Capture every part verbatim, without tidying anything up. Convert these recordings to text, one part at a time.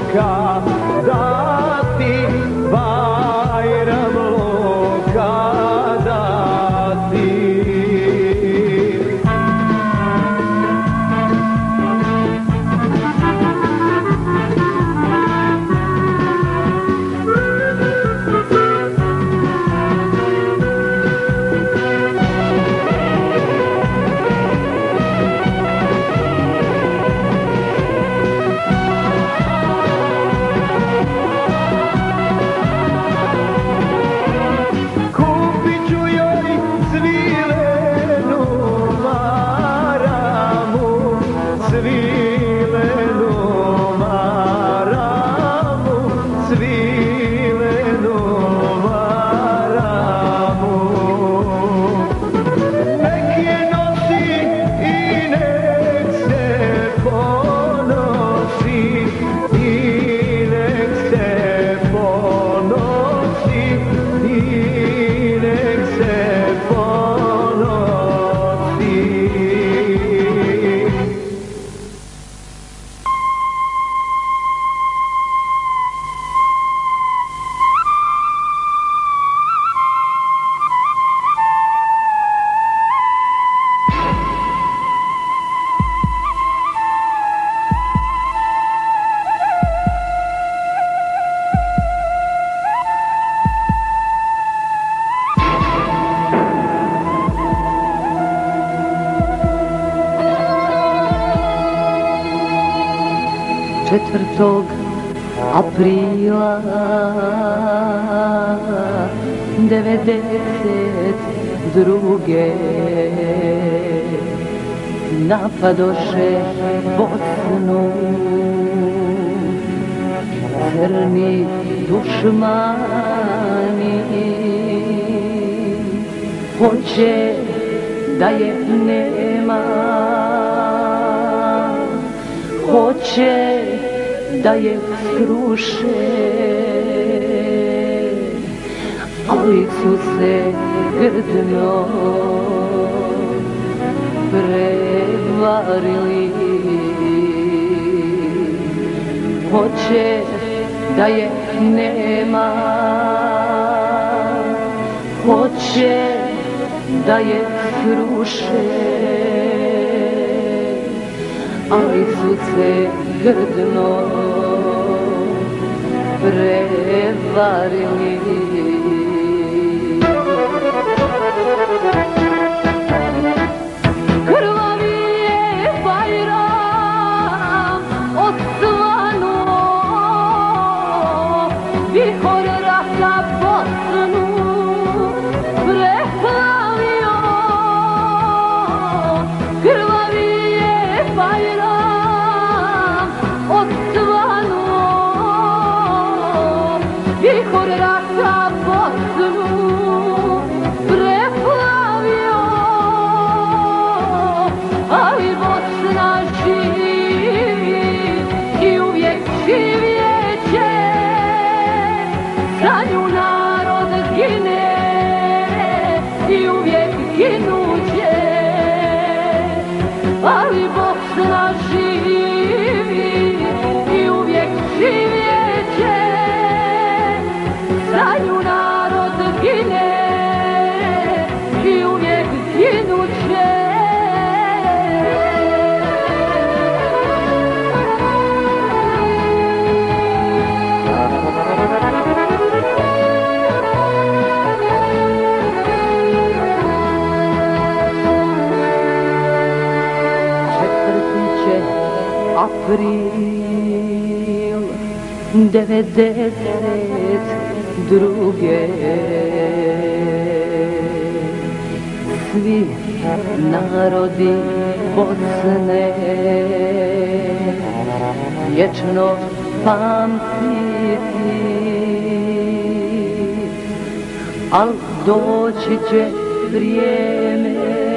kada ti Bajram kada ti. četvrtog aprila devedeset druge napadoše Bosnu crni dušmani, hoće da je nema, hoće da je sruše, ali su se grdno prevarili. Hoće da je nema, hoće da je sruše, ali su se grdno prevarili. Krvavi je Bajram osvanuo, vihor rata Bosnu preplavio. Krvavi je Bajram osvanuo, vihor rata Bosnu preplavio, ali Bosna živi i uvijek živjeće, za nju narod gine i uvijek ginuće, ali Bosna živi i uvijek živjeće, za nju narod gine i uvijek ginuće. Četvrtiće april devedeset druge svi narodi Bosne vječno pamtiti, al doći će vrijeme,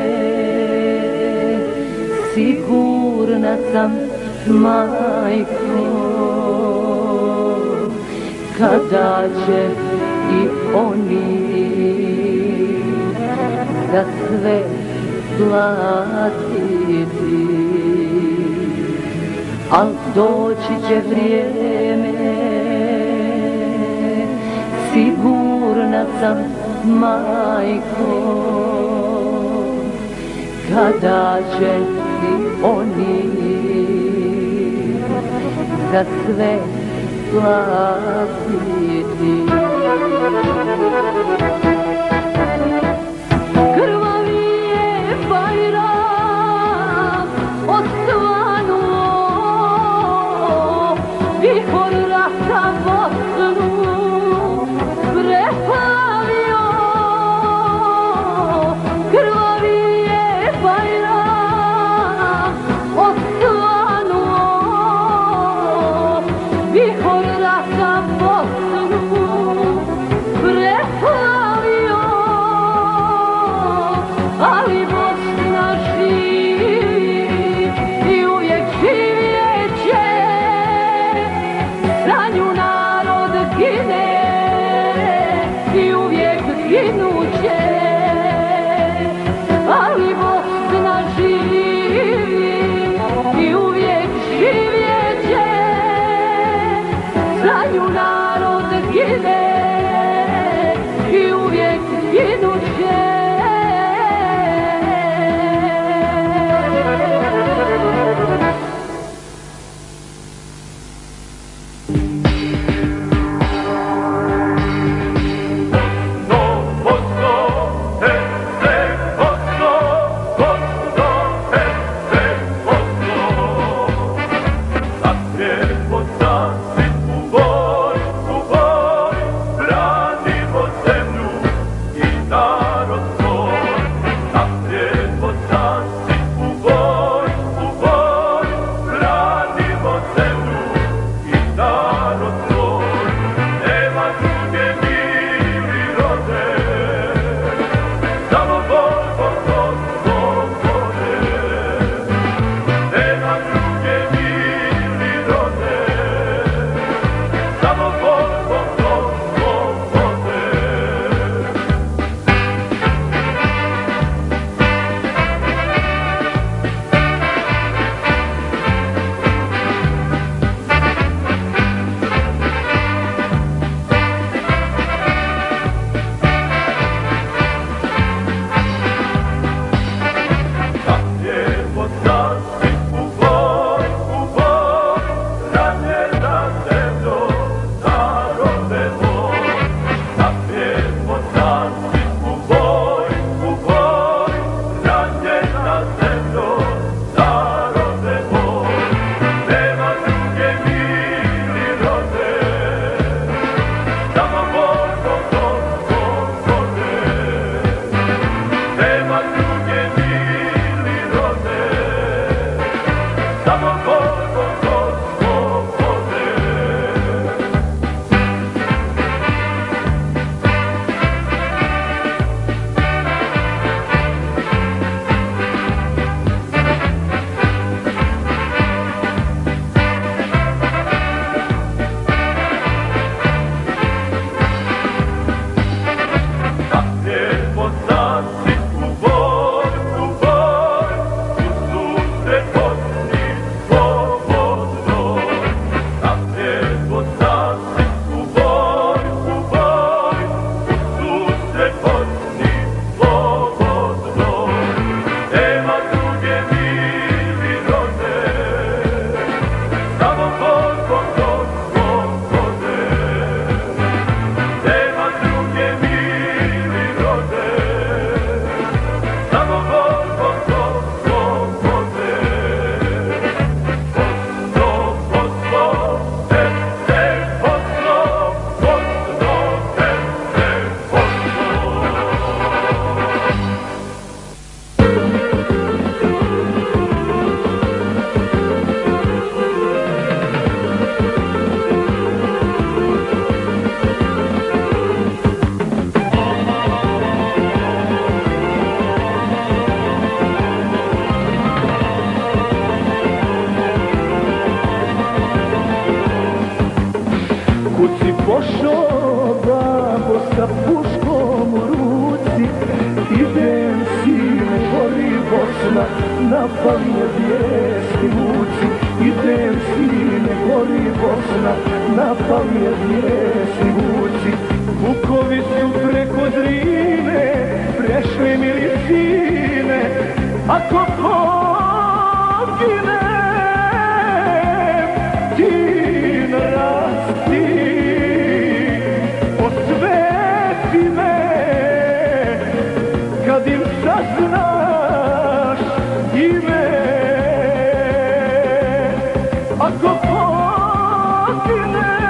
sigurna sam, majko, kada će i oni za sve platiti, al doći će vrijeme, sigurna sam, majko, kada će ti oni za sve platiti. Krvavi je Bajram osvanuo, vihor rata Bosnu preplavio. Krvavi je Bajram osvanuo, vihor rata Bosnu preplavio. Ali Bosna živi i uvijek živjeće, za nju narod gine i uvijek ginuće. Ali Bosna živi i uvijek živjeće, za nju narod gine i uvijek ginuće. Pošao babo sa puškom u ruci, idem sine, gori Bosna, napali me vijesti vuci. Idem Bosna, napali je zvijesi vuci. Vukovi su preko Drine prešli milicine, ako pogine ti narasti, osveti me kad im saznaš ime. Ako pogine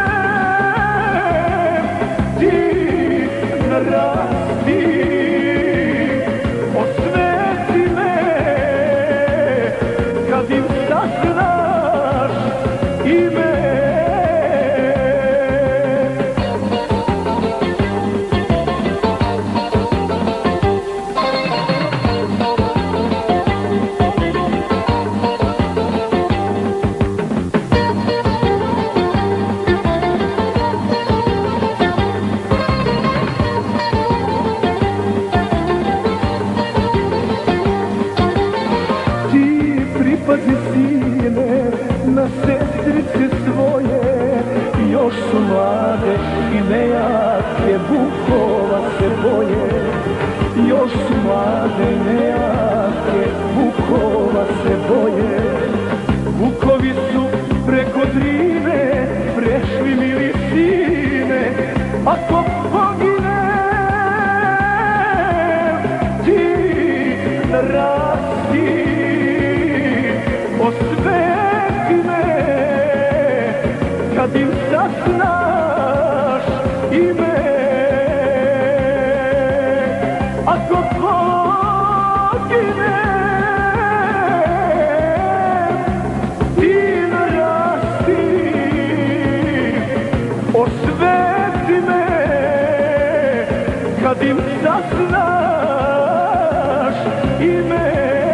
ti narasti, osveti me kad im saznaš ime. Pazi sine na sestrice svoje, još su mlade i nejake, Vukova se boje. Još su mlade i nejake, Vukova se boje. Vukovi su preko Drine prešli milicine, ako pogine ti narasti, osveti me kad im saznaš ime. Ako pogine ti narasti, osveti me kad im saznaš ime.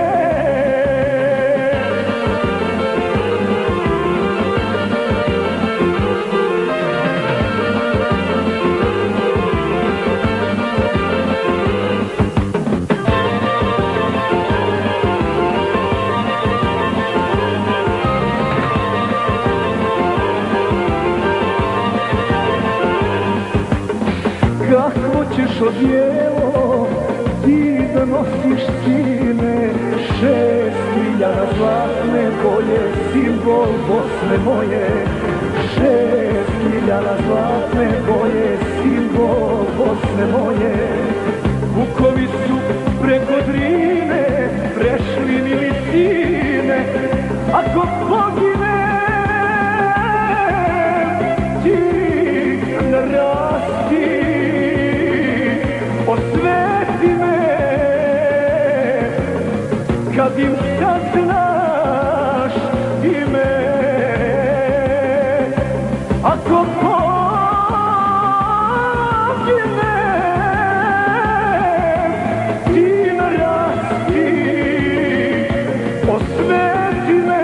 Kako ćeš odijelo ti da nosiš sine, šest miljana zlatne boje, simbol Bosne moje. Šest miljana zlatne boje, simbol Bosne moje. Vukovi su preko Drine prešli milicine, ako pogine ti narasti, osveti me kad im saznaš ime. Ako pogine ti narasti, osveti me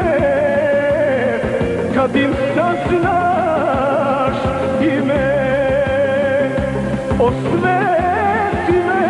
kad im saznaš ime. Osveti me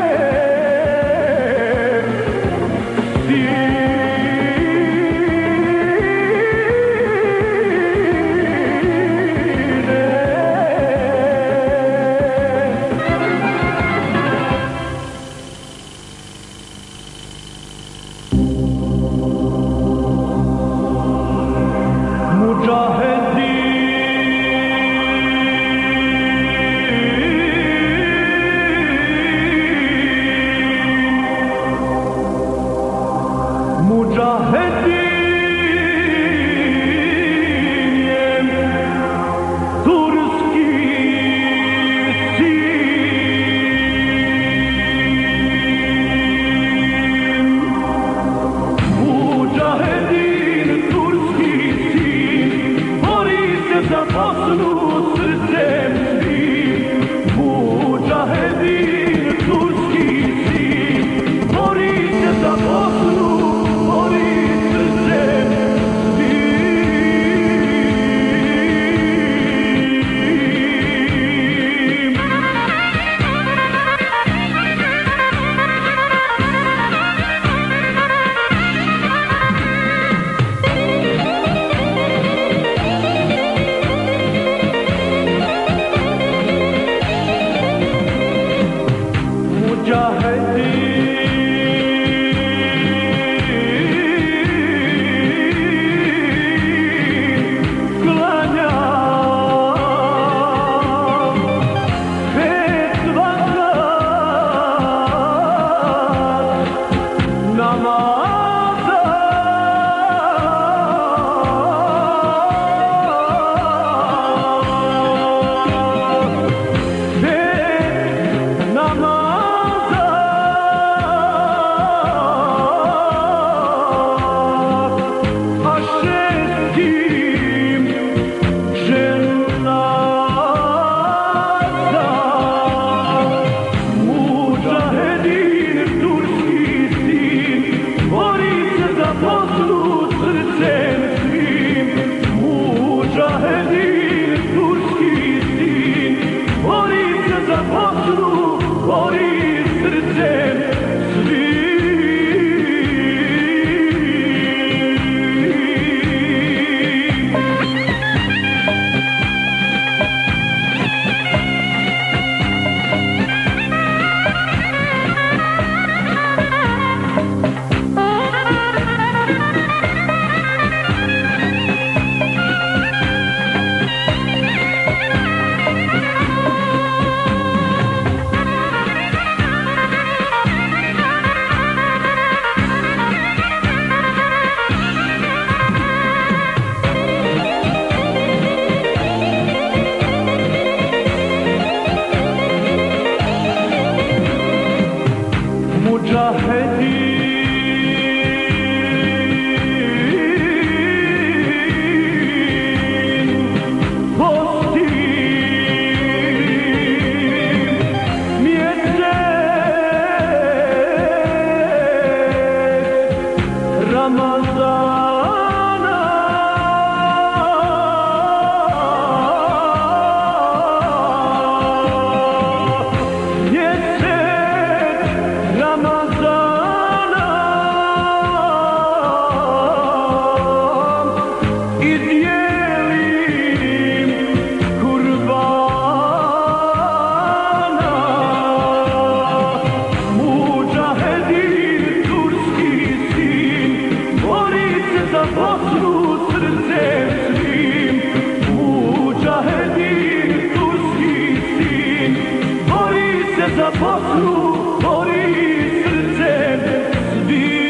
Bosnu bori srcem svih.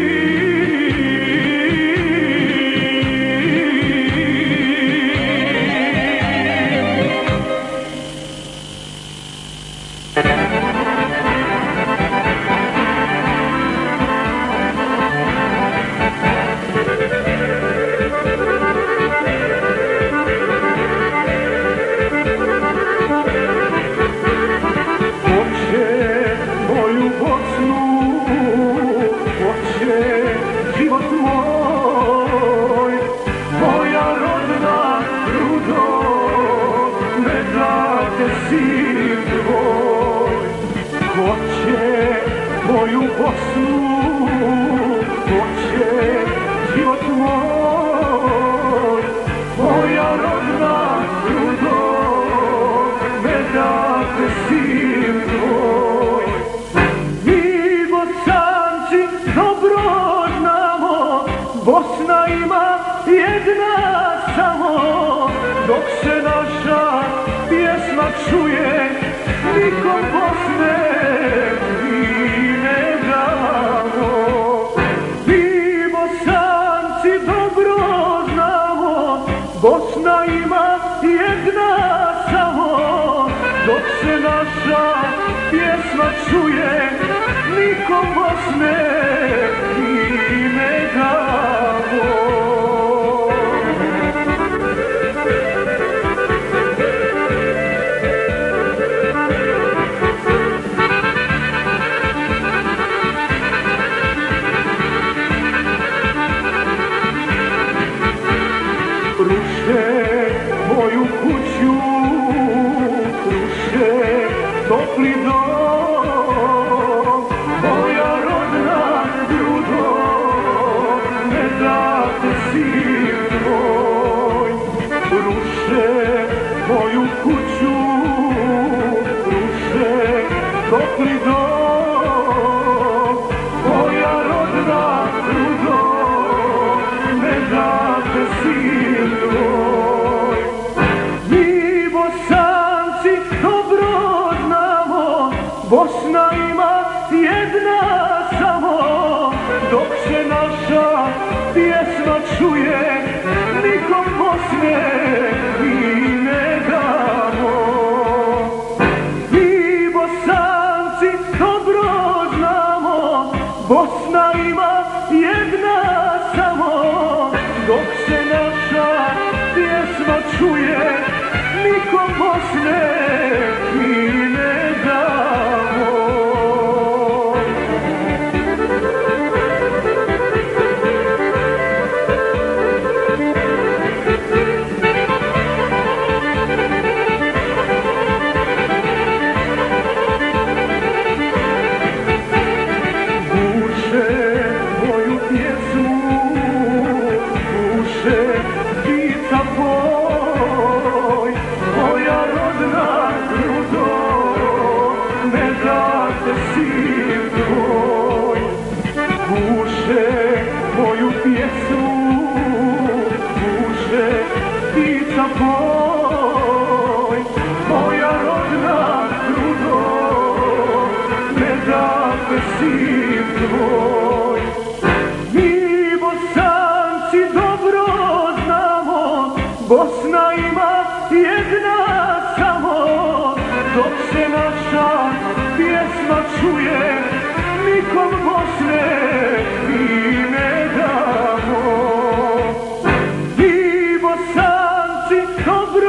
Bosna ima jedna samo, dok se naša pjesma čuje, nikom Bosne mi ne damo. Mi Bosanci dobro znamo, Bosna ima jedna samo, dok se naša pjesma čuje, nikom Bosne mi ne damo. Topli dom, moja rodna ljudo, ne date sin tvoj. Ruše moju kuću, ruše topli dom, moja rodna ljudo, ne date sin tvoj. Mi Bosanci dobro Bosna ima jedna samo, dok se naša pjesma čuje, nikom Bosne mi ne damo. Mi Bosanci dobro znamo, Bosna ima jedna samo, dok se naša pjesma čuje, nikom Bosne mi ne damo. Bosna ima jedna samo, dok se naša pjesma čuje, nikom Bosne mi ne damo. Mi Bosanci dobro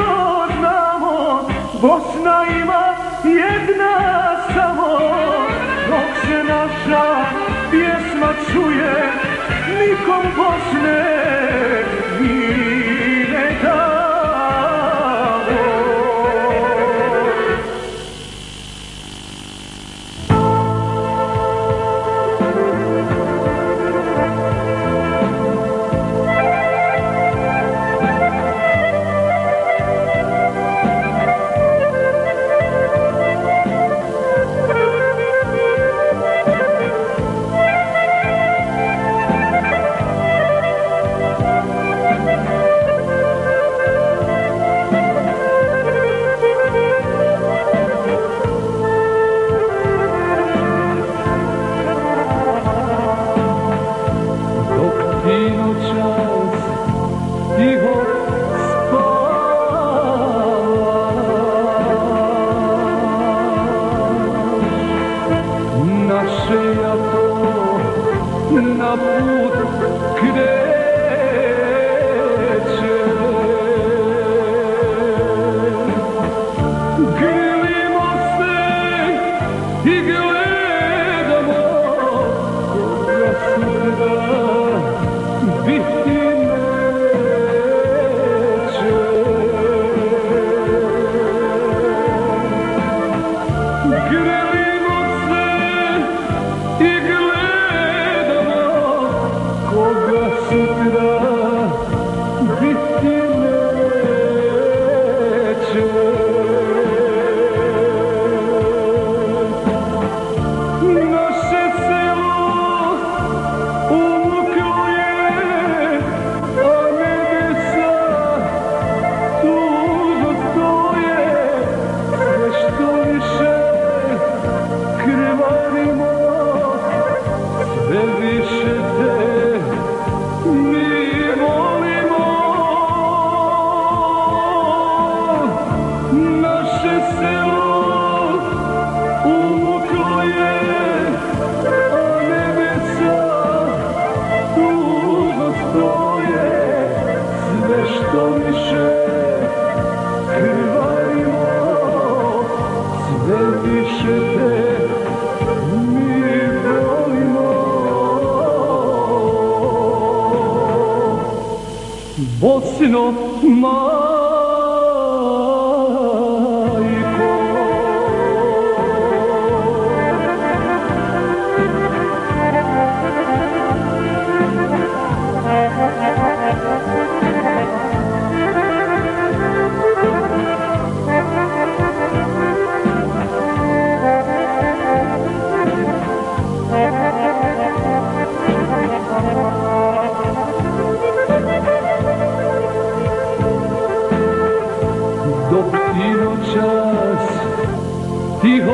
noćas tiho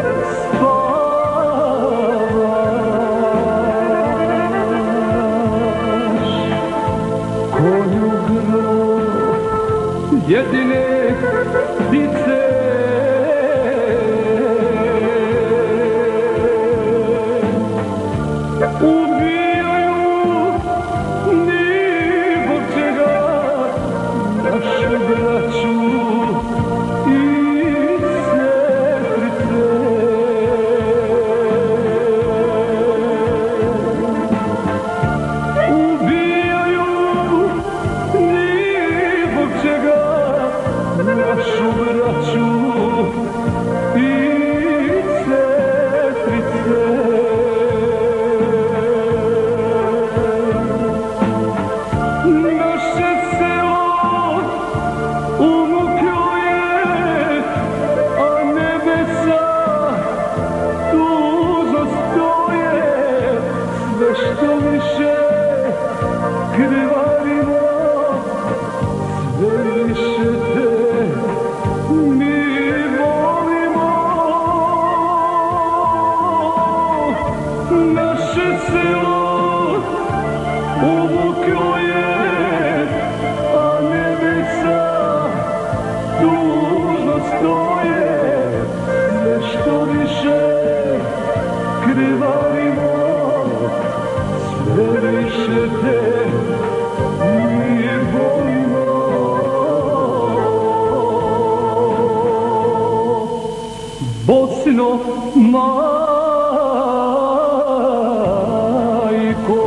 spavaš, konju grlo jedine ptice. Ubijaju ni zbog čega našu braću i sestrice. Ubijaju ni zbog čega našu braću i sestrice. Bosno, Majko.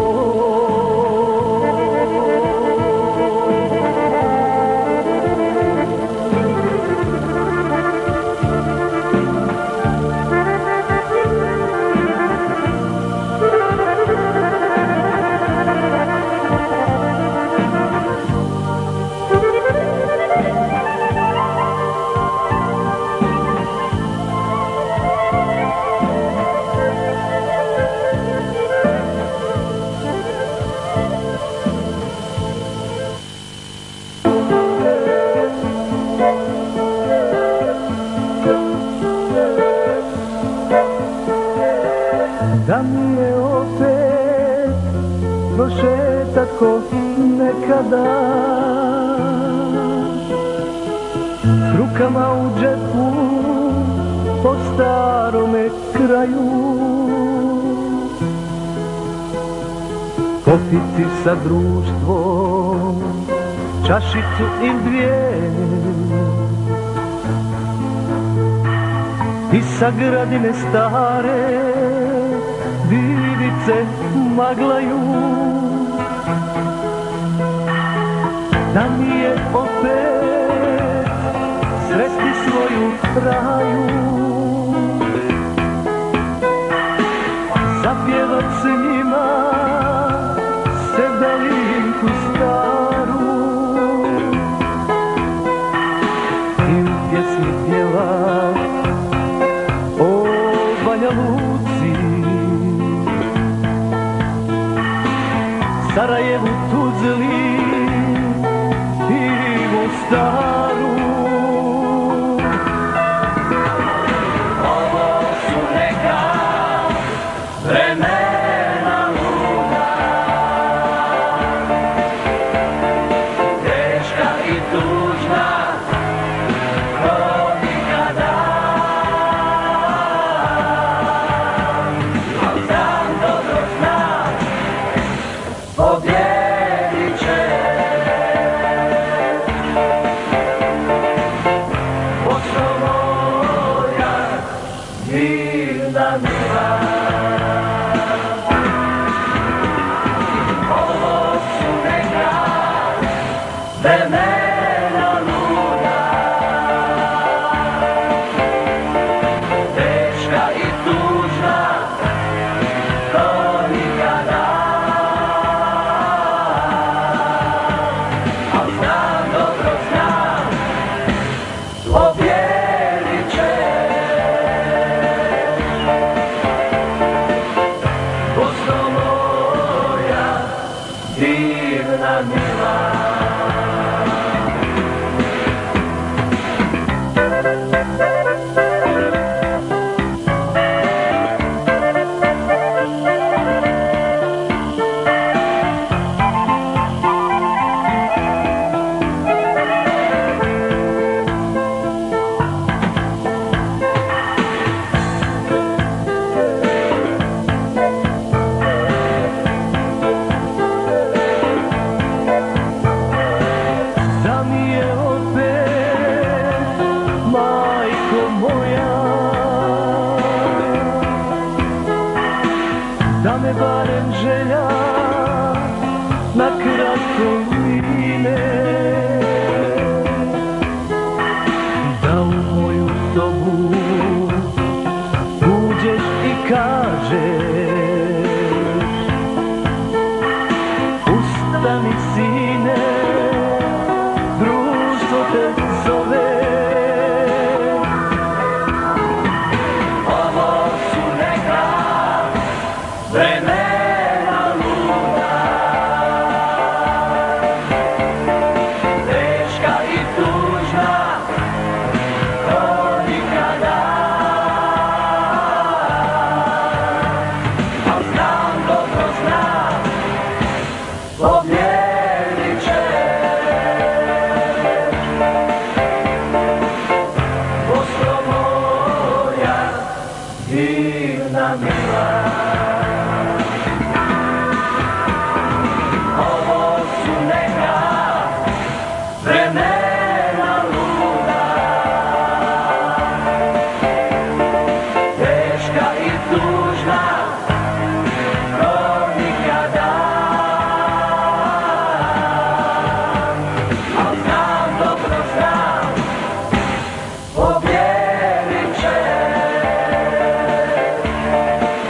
Da mi je opet prošetat ko nekada, s rukama u džepu po starome kraju, popiti sa društvom čašicu ili dvije i sa gradine stare divice maglaju. Da mi je opet sresti svoju raju, zapjevat s njima sebelinku staru i u pjesmi pjeva o Banja Luci, Sarajevu, Tuzli i Mostaru. Ovo su neka vremena luda, teška i tužna kao nikada. Al znam, dobro znam, pobjedit će. Bosno moja, mirna mila. Ovo su neka vremena luda, teška i tužna kao nikada. Al znam, dobro znam, pobjedit će. Bosno moja, divna mila. je barem želja na kratke line, da u moju sobu uđeš i kažeš ustani sine, društvo te zove. Ovo su neka vremena luda, teška i tužna ko nikada. A znam, dobro znam, pobjedit će. Bosno moja, divna mila. Ovo su neka vremena luda, teška i tužna ko nikada. Al znam, dobro znam, pobjedit će.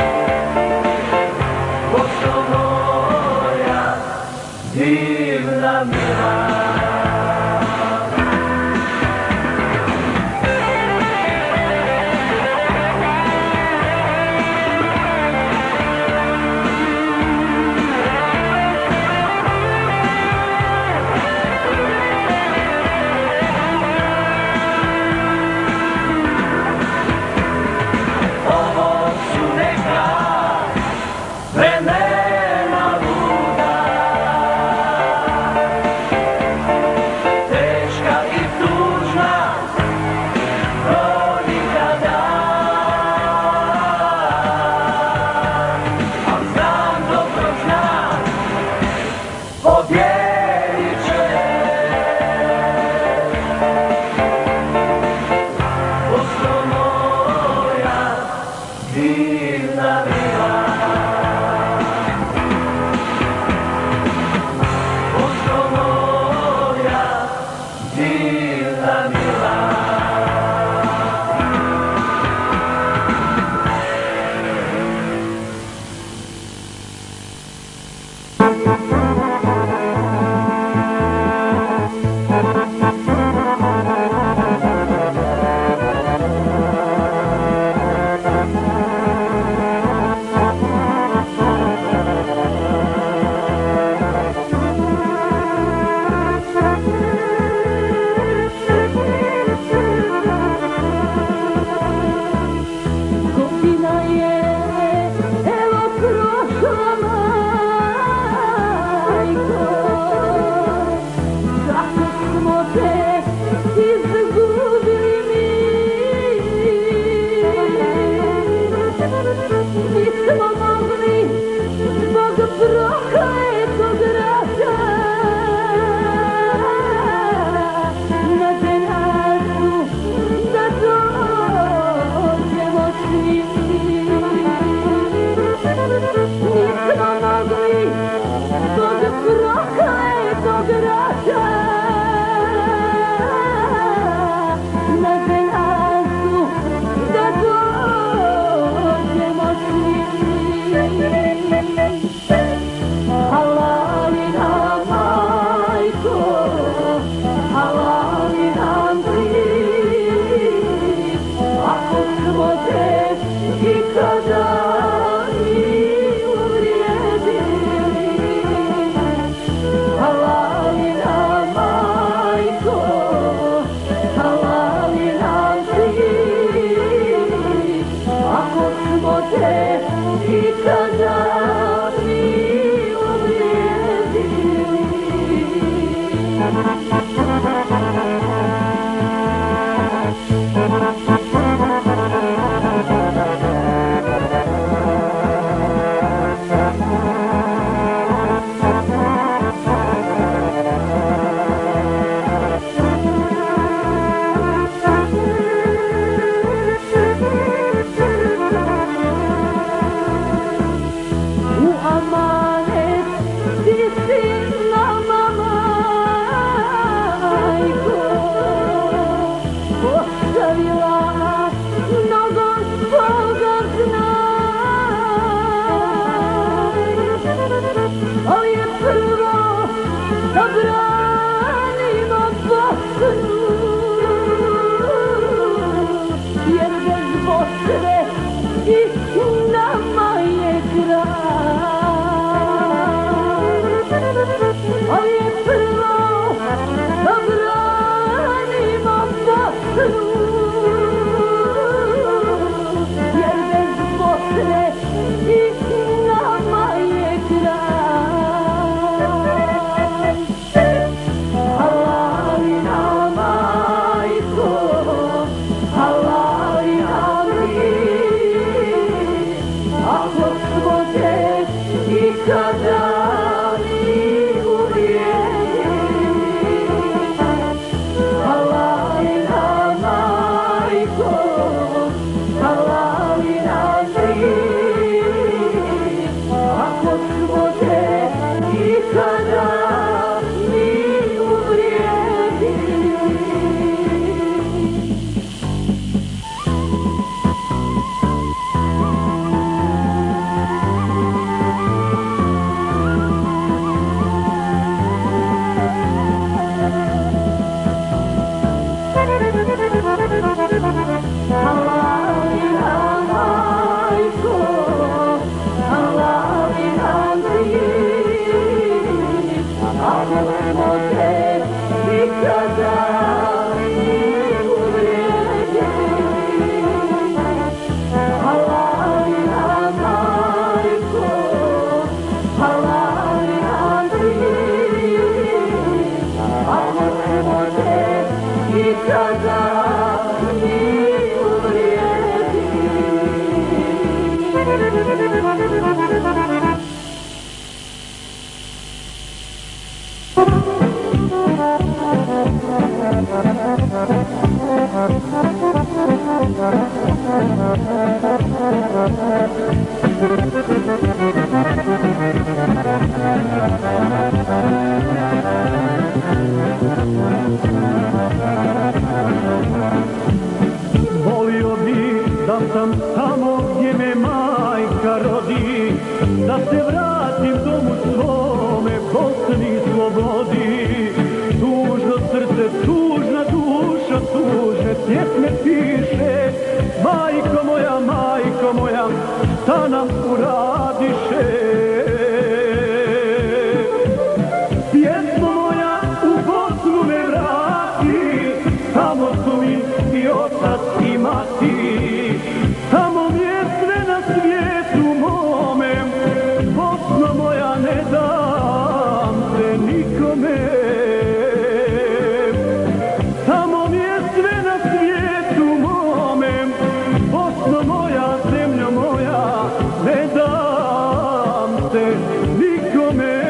Volio bi da sam tamo gdje me majka rodi, da se vratim domu svome, Bosni slobodi. Tužno srce, tužna duša, tužne pjesme piše, majko moja, majko moja, šta nam uradiše? Pjesmo moja u Bosnu me vrati, tamo su mi i otac i mati, tamo mi je sve na svijetu mome, Bosno moja, ne dam se nikome. Tamo mi je sve na svijetu mome, Bosno moja, zemljo moja, ne dam se nikome.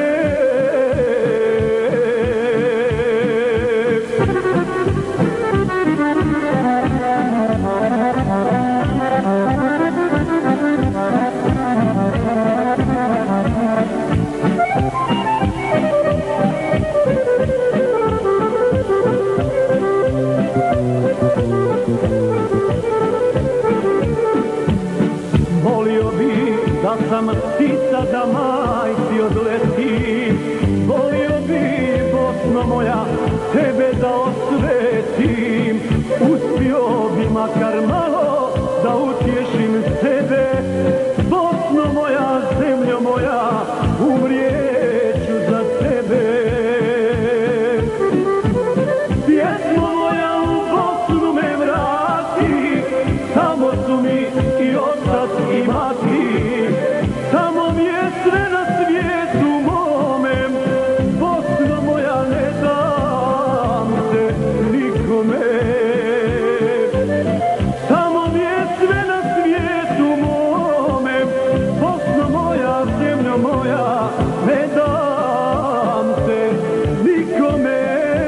Volio bi da sam ptica da majci odletim, volio bi, Bosno moja, tebe da osvetim, uspio bi makar malo da utješim sebe, Bosno moja, zemljo moja, umrijeću za tebe. Pjesmo moja u Bosnu me vrati, tamo su mi i otac i mati, tamo mi je sve na svijetu mome, Bosno moja, ne dam se nikome. Tamo mi je sve na svijetu mome, Bosno moja, zemljo moja, ne dam se nikome.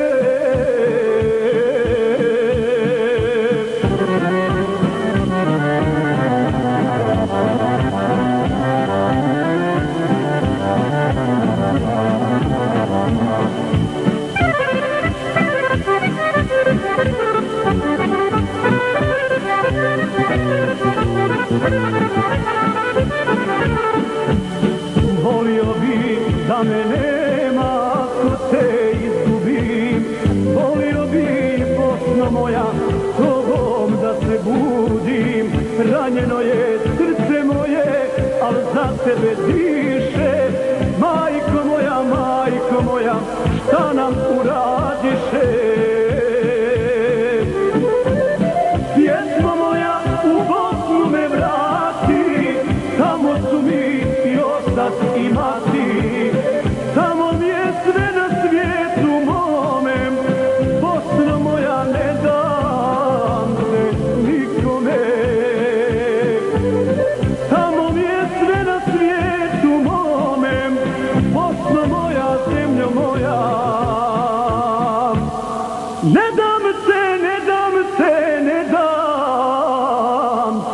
Volio bi da me nema ako te izgubim, volio bi, Bosno moja, tobom da se budim, ranjeno je srce moje, al za tebe diše, majko moja, majko moja, šta nam uradiše?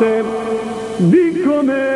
putem nikome.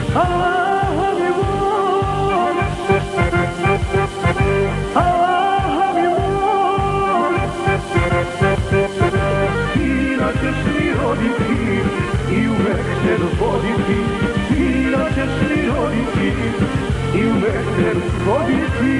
Allah mi moj, Allah mi moj, sina ćeš mi roditi i uvek se voditi, sina ćeš mi roditi i uvek se voditi.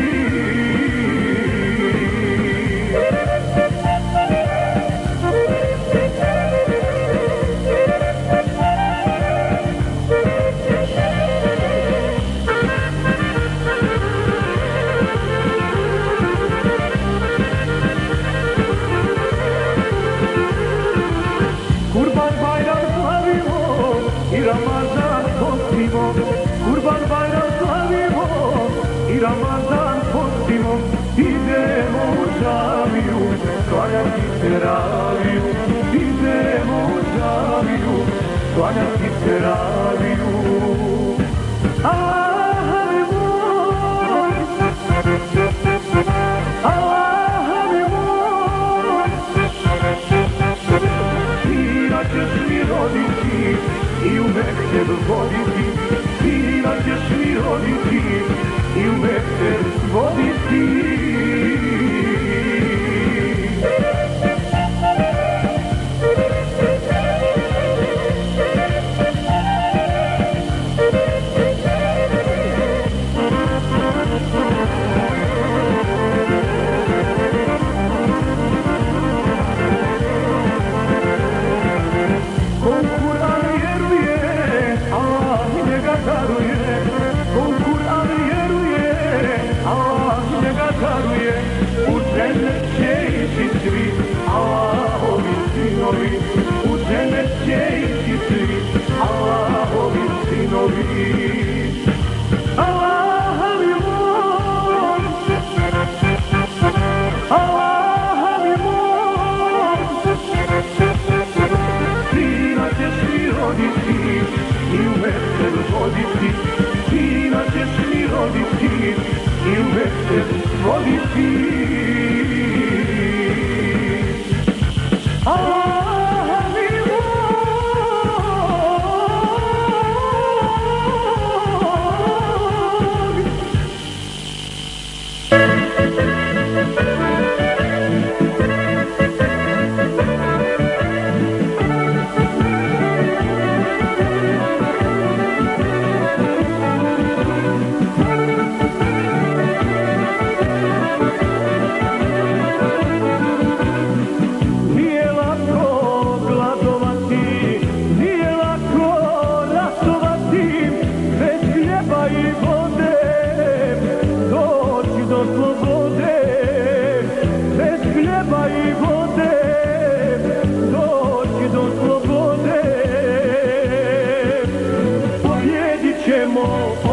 Ramazan postimo, Kurban Bajram slavimo i Ramazan postimo, idemo u džamiju, klanjati teraviju, idemo u džamiju, klanjati teraviju. Allah mi moj, Allah mi moj, sina ćeš mi roditi i uvek te voditi, sina ćeš mi roditi i uvek te voditi. U džennet će ići svi Allahovi sinovi. Allah mi moj, Allah mi moj, sina ćeš mi roditi i uvek te voditi, sina ćeš mi roditi i uvek te voditi. Pobjedit ćemo.